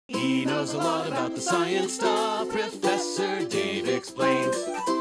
He knows a lot about the science stuff. Professor Dave explains.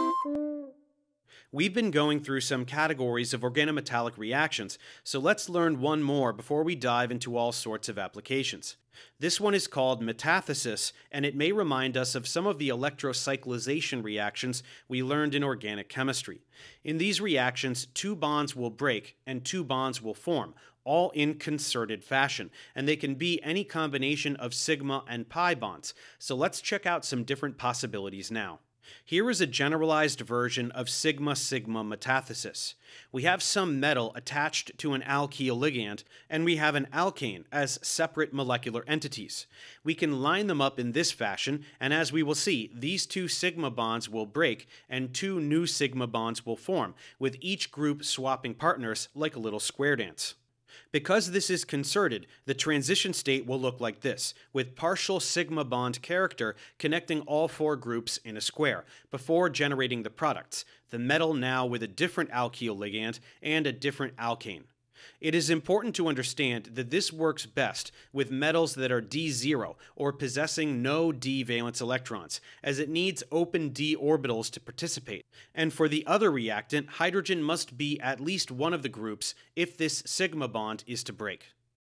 We've been going through some categories of organometallic reactions, so let's learn one more before we dive into all sorts of applications. This one is called metathesis, and it may remind us of some of the electrocyclization reactions we learned in organic chemistry. In these reactions, two bonds will break and two bonds will form, all in concerted fashion, and they can be any combination of sigma and pi bonds. So let's check out some different possibilities now. Here is a generalized version of sigma-sigma metathesis. We have some metal attached to an alkyl ligand, and we have an alkane as separate molecular entities. We can line them up in this fashion, and as we will see, these two sigma bonds will break, and two new sigma bonds will form, with each group swapping partners like a little square dance. Because this is concerted, the transition state will look like this, with partial sigma bond character connecting all four groups in a square, before generating the products, the metal now with a different alkyl ligand and a different alkane. It is important to understand that this works best with metals that are d0 or possessing no d valence electrons, as it needs open d orbitals to participate. And for the other reactant, hydrogen must be at least one of the groups if this sigma bond is to break.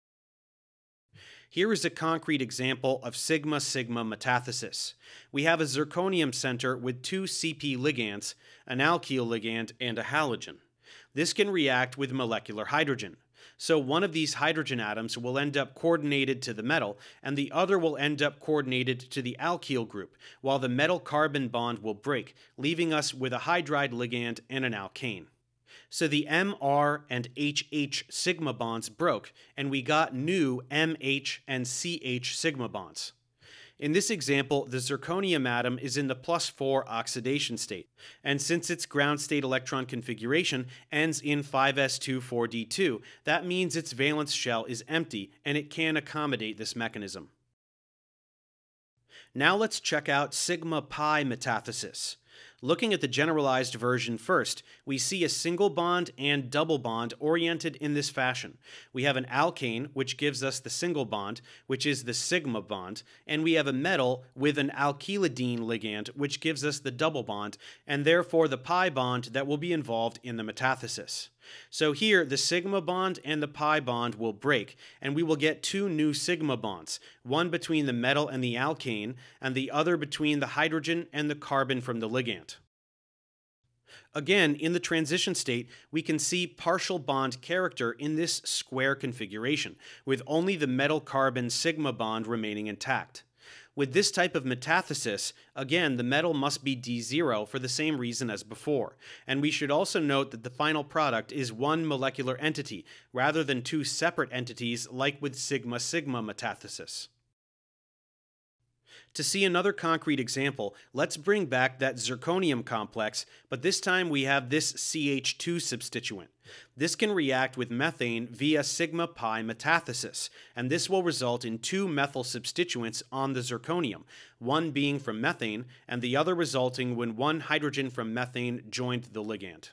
Here is a concrete example of sigma-sigma metathesis. We have a zirconium center with two Cp ligands, an alkyl ligand, and a halogen. This can react with molecular hydrogen. So one of these hydrogen atoms will end up coordinated to the metal, and the other will end up coordinated to the alkyl group, while the metal-carbon bond will break, leaving us with a hydride ligand and an alkane. So the Mr and HH sigma bonds broke, and we got new MH and CH sigma bonds. In this example, the zirconium atom is in the +4 oxidation state, and since its ground state electron configuration ends in 5s2,4d2, that means its valence shell is empty, and it can accommodate this mechanism. Now let's check out sigma-pi metathesis. Looking at the generalized version first, we see a single bond and double bond oriented in this fashion. We have an alkane, which gives us the single bond, which is the sigma bond, and we have a metal with an alkylidene ligand, which gives us the double bond, and therefore the pi bond that will be involved in the metathesis. So here, the sigma bond and the pi bond will break, and we will get two new sigma bonds, one between the metal and the alkane, and the other between the hydrogen and the carbon from the ligand. Again, in the transition state, we can see partial bond character in this square configuration, with only the metal-carbon sigma bond remaining intact. With this type of metathesis, again, the metal must be d0 for the same reason as before, and we should also note that the final product is one molecular entity, rather than two separate entities like with sigma-sigma metathesis. To see another concrete example, let's bring back that zirconium complex, but this time we have this CH2 substituent. This can react with methane via sigma-pi metathesis, and this will result in two methyl substituents on the zirconium, one being from methane, and the other resulting when one hydrogen from methane joined the ligand.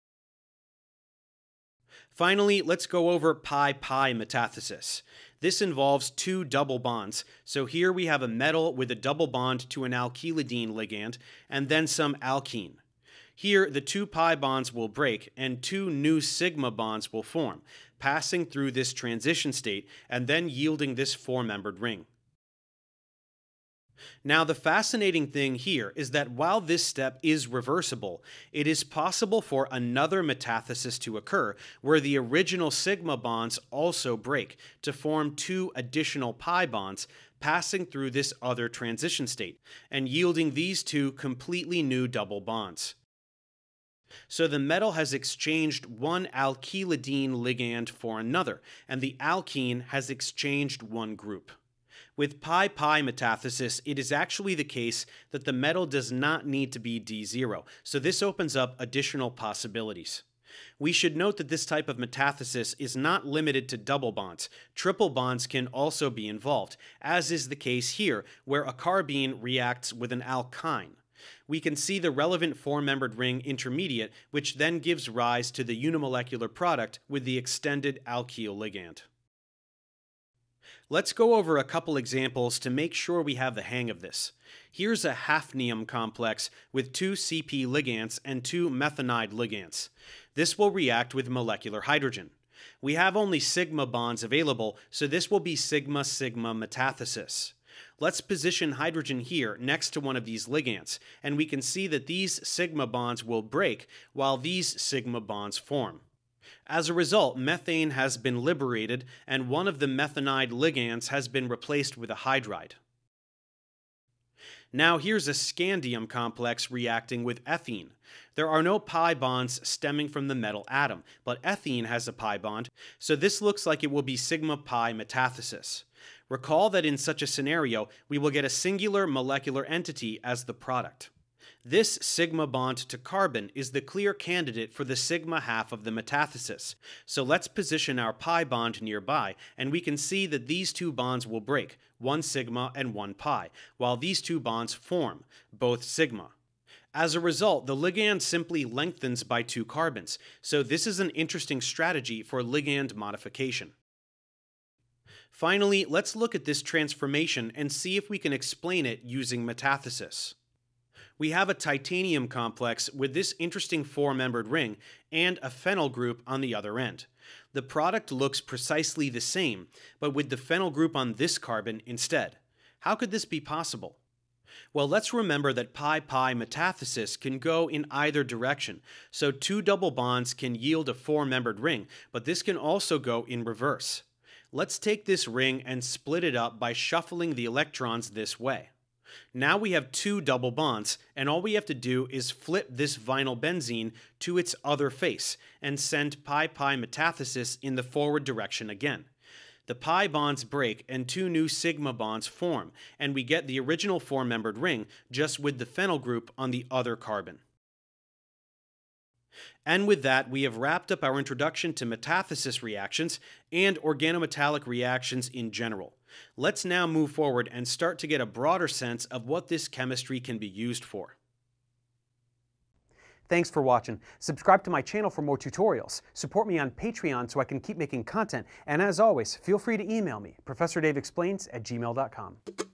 Finally, let's go over pi-pi metathesis. This involves two double bonds, so here we have a metal with a double bond to an alkylidene ligand, and then some alkene. Here, the two pi bonds will break, and two new sigma bonds will form, passing through this transition state, and then yielding this four-membered ring. Now, the fascinating thing here is that while this step is reversible, it is possible for another metathesis to occur where the original sigma bonds also break to form two additional pi bonds, passing through this other transition state, and yielding these two completely new double bonds. So the metal has exchanged one alkylidene ligand for another, and the alkene has exchanged one group. With pi-pi metathesis, it is actually the case that the metal does not need to be d0, so this opens up additional possibilities. We should note that this type of metathesis is not limited to double bonds. Triple bonds can also be involved, as is the case here, where a carbene reacts with an alkyne. We can see the relevant four-membered ring intermediate, which then gives rise to the unimolecular product with the extended alkyl ligand. Let's go over a couple examples to make sure we have the hang of this. Here's a hafnium complex with 2 CP ligands and 2 methanide ligands. This will react with molecular hydrogen. We have only sigma bonds available, so this will be sigma-sigma metathesis. Let's position hydrogen here next to one of these ligands, and we can see that these sigma bonds will break while these sigma bonds form. As a result, methane has been liberated, and one of the methanide ligands has been replaced with a hydride. Now here's a scandium complex reacting with ethene. There are no pi bonds stemming from the metal atom, but ethene has a pi bond, so this looks like it will be sigma-pi metathesis. Recall that in such a scenario, we will get a singular molecular entity as the product. This sigma bond to carbon is the clear candidate for the sigma half of the metathesis, so let's position our pi bond nearby, and we can see that these two bonds will break, one sigma and one pi, while these two bonds form, both sigma. As a result, the ligand simply lengthens by 2 carbons, so this is an interesting strategy for ligand modification. Finally, let's look at this transformation and see if we can explain it using metathesis. We have a titanium complex with this interesting 4-membered ring and a phenyl group on the other end. The product looks precisely the same, but with the phenyl group on this carbon instead. How could this be possible? Well, let's remember that pi-pi metathesis can go in either direction, so 2 double bonds can yield a 4-membered ring, but this can also go in reverse. Let's take this ring and split it up by shuffling the electrons this way. Now we have 2 double bonds, and all we have to do is flip this vinyl benzene to its other face and send pi-pi metathesis in the forward direction again. The pi bonds break and 2 new sigma bonds form, and we get the original 4-membered ring just with the phenyl group on the other carbon. And with that, we have wrapped up our introduction to metathesis reactions and organometallic reactions in general. Let's now move forward and start to get a broader sense of what this chemistry can be used for. Thanks for watching. Subscribe to my channel for more tutorials. Support me on Patreon so I can keep making content. And as always, feel free to email me, ProfessorDaveExplains@gmail.com.